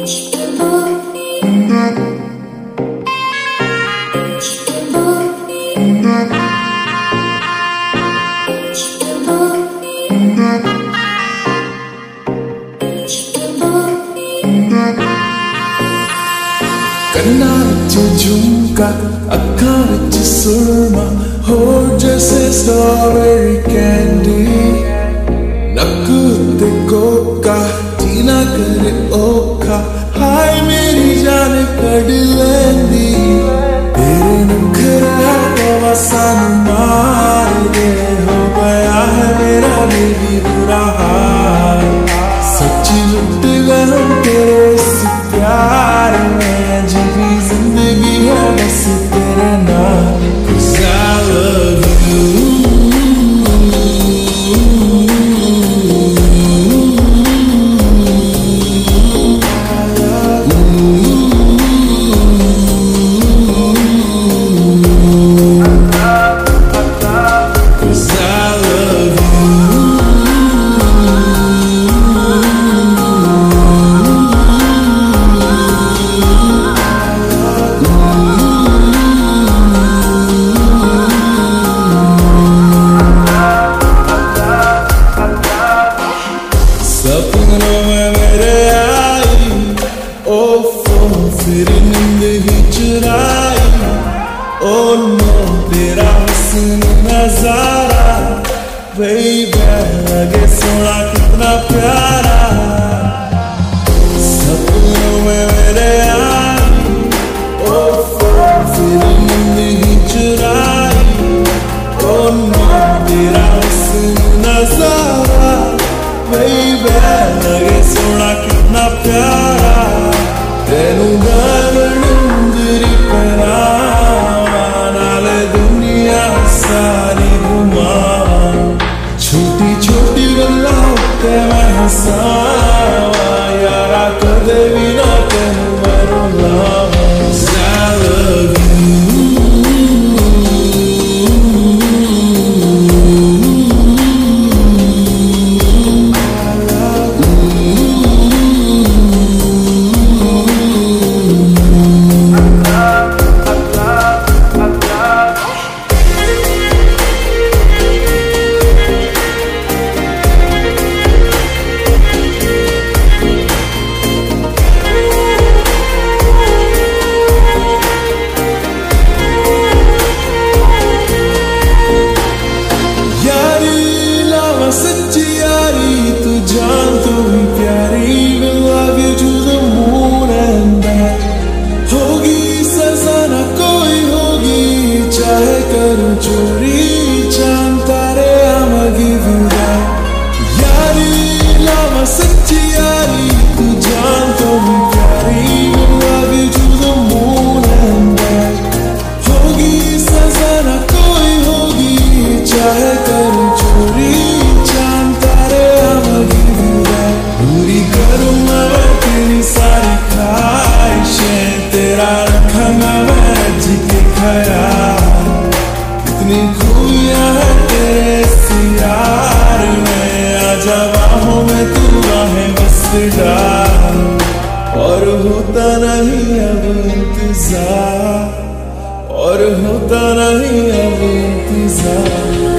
कन्ना च झुमका, अखां विच सुरमा, होठ जैसे स्ट्रॉबेरी कैंडी, नक उत्ते कोका, जीना करे ओखा, हाय मेरी जान कढ लैंदी, तेरे नखरे हवा सानू मार दे, हो गया है मेरा बेबी बुरा हाल, सच्ची लुट गए हम तेरे इस प्यार में, जीवी जिंदगी है बस तेरे नाम, 'cause I love you. सपनों में मेरे आई, ओ फिर नींद ही चुराई, ओ नो तेरा हुस्न नजारा, बेबी लगे सोना कितना प्यारा, सपनों में मेरे आई, ओ फिर नींद ही चुराई, ओ नो तेरा हुस्न नजारा, बेबी लगे सोना कितना प्यारा, तेनू गलुंदरी पहनावा, नाले दुनिया सारी घुमावा, छोटी छोटी गल्लां उत्ते मैं हसावा, यारा कदे भी ना तेनू मैं रुलावा, 'cause I love you. सच्ची यारी तू जान तू ही प्यारी, will love you to the moon and back, होगी सजा ना कोई होगी, चाहे करूं चोरी चांद तारे, I'ma give you that, यारी लावा सच्ची यारी, तू जान तू ही प्यारी, will love you to the moon and back, होगी सजा ना कोई होगी, चाहे करूं चोरी पूरी करूंगा मैं तेरी सारी ख्वाहिशें, तेरा रखूंगा मैं जी के ख्याल, कितनी खूबियां है तेरे इस यार में, आजा बाहों में तू बाहें बस डाल, और होता नहीं अब इंतजार, और होता नहीं अब इंतजार।